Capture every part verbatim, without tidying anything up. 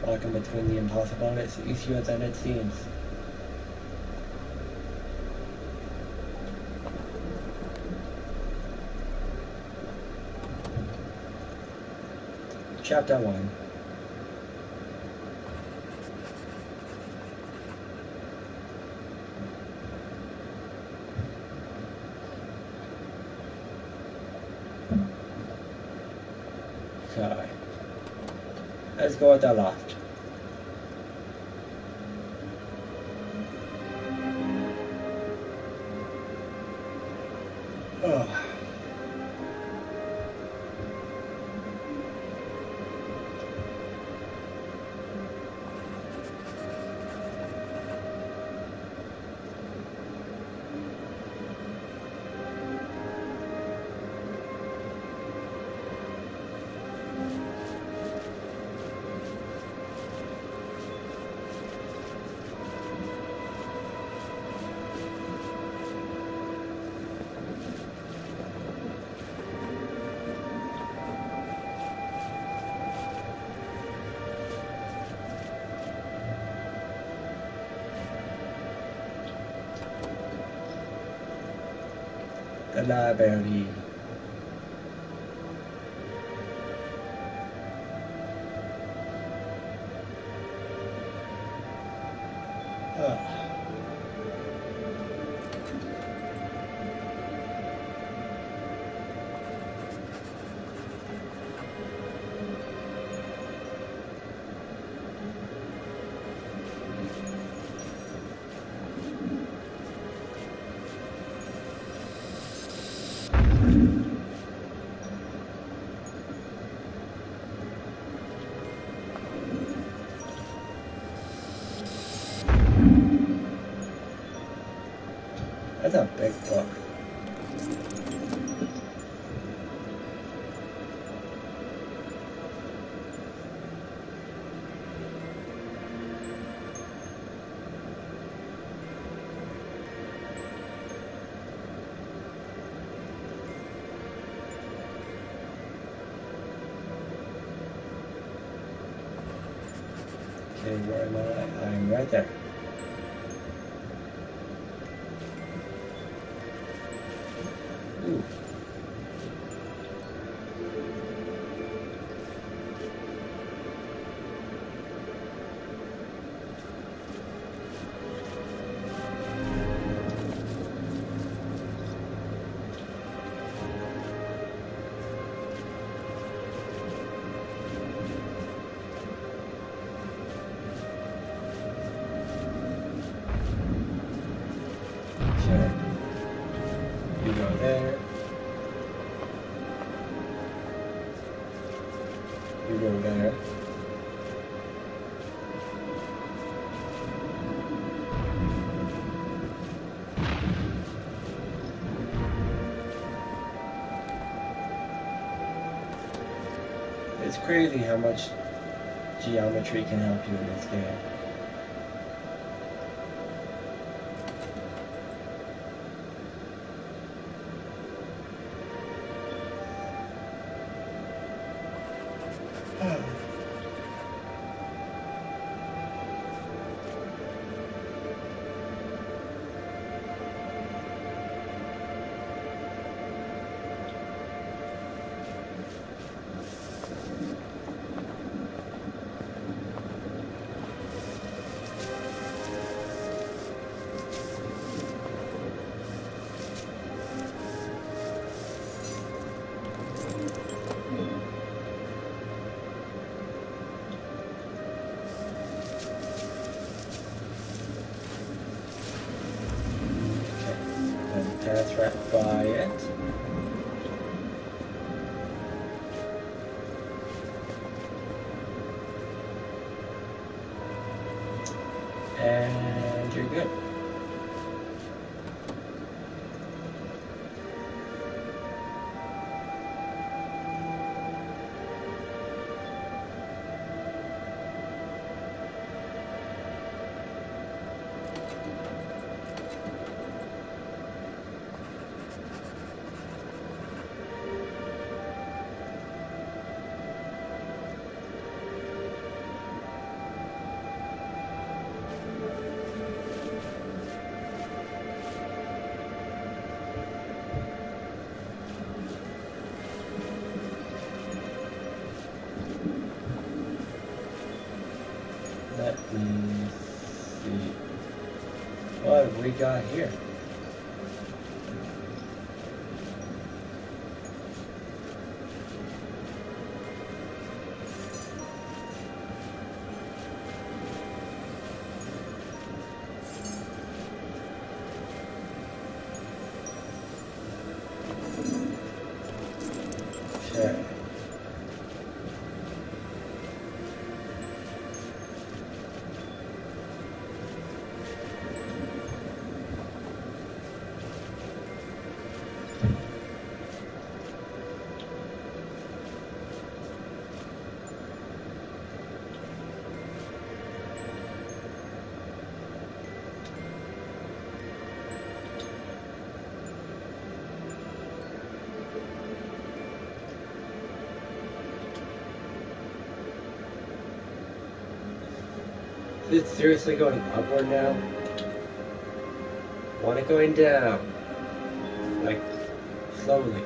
Walking between the impossible, it's easier than it seems. Chapter one. So, let's go with the loft. Oh. The library. Oh. That's a big book. Okay, where am I? I'm right there. Ooh. Sure. You go there. You go there. It's crazy how much geometry can help you in this game. That's right by it. And you're good. we got here? Okay. Is it seriously going upward now? Want it going down? Like, slowly.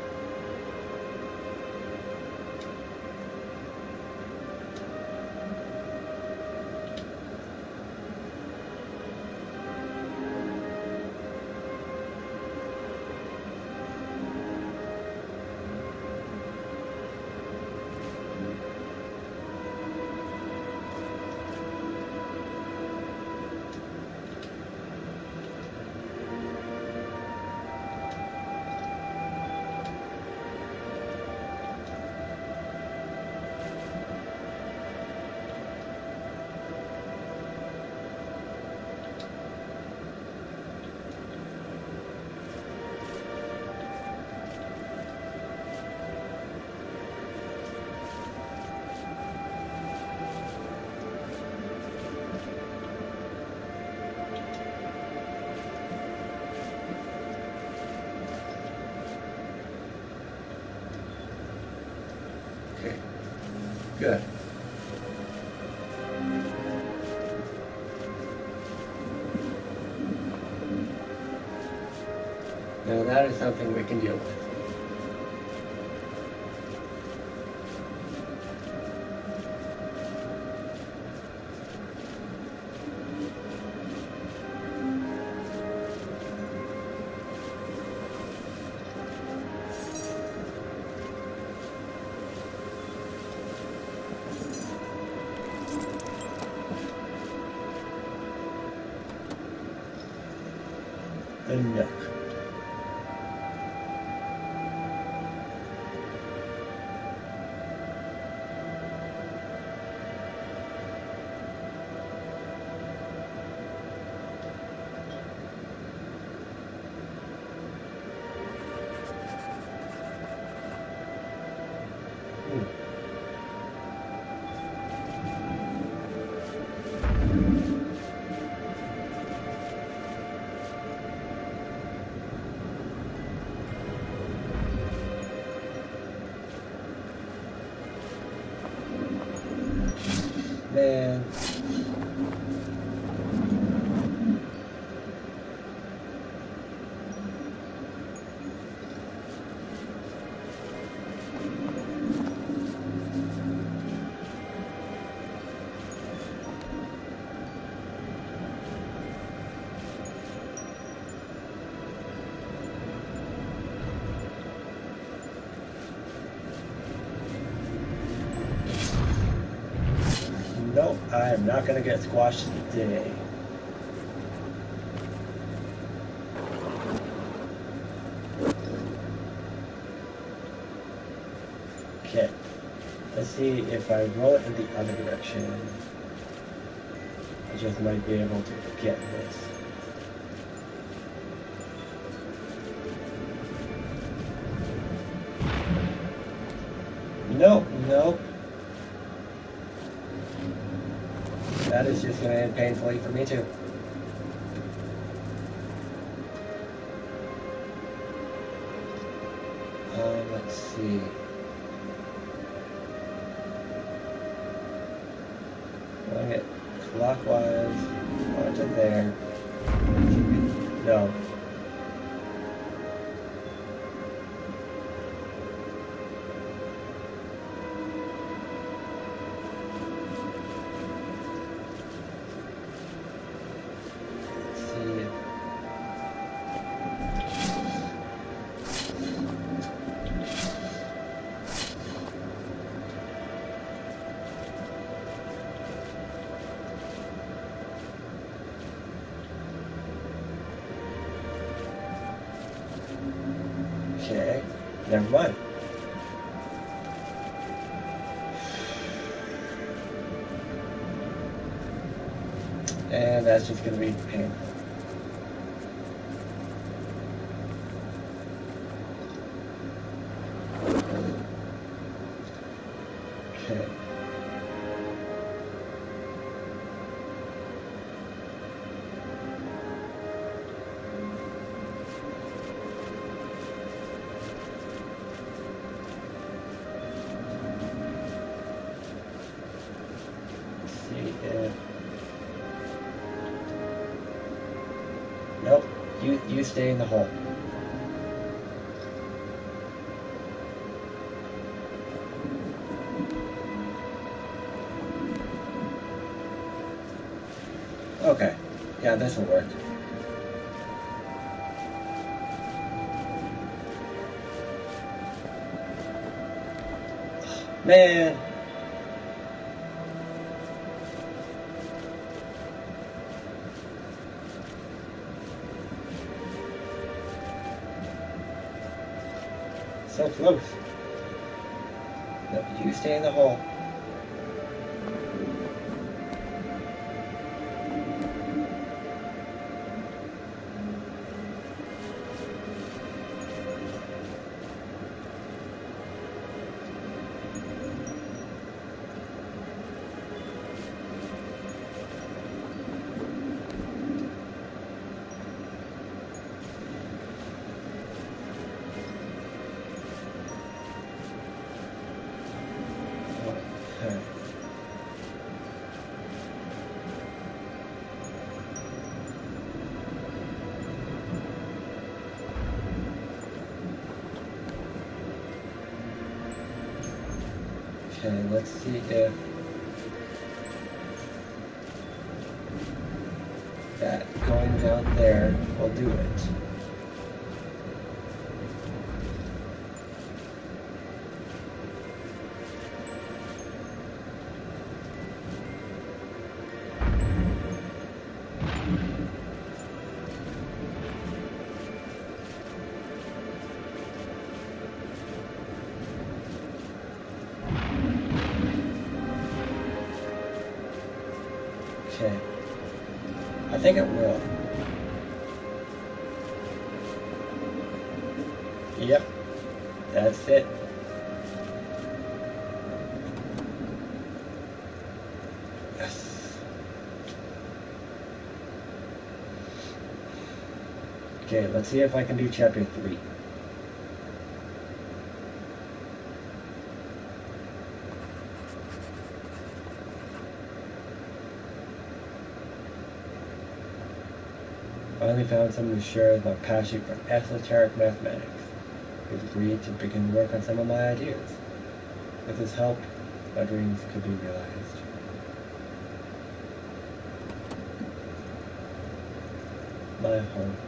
Good. Now that is something we can deal with. Enough. Man. Nope, I am not going to get squashed today. Okay, let's see if I roll it in the other direction. I just might be able to get this. Nope, nope. That is just going to end painfully for me too. Um, let's see. Going it clockwise onto there. No. never mind. And that's just going to be painful. Okay. Nope, you, you stay in the hole. Okay, yeah, this will work. Man! So close. Nope, you stay in the hole. Okay. Okay, let's see if that going down there will do it. Okay. I think it will. Yep. That's it. Yes. Okay, let's see if I can do chapter three. Finally found someone who shares my passion for esoteric mathematics. We've agreed to begin work on some of my ideas. With his help, my dreams could be realized. My home.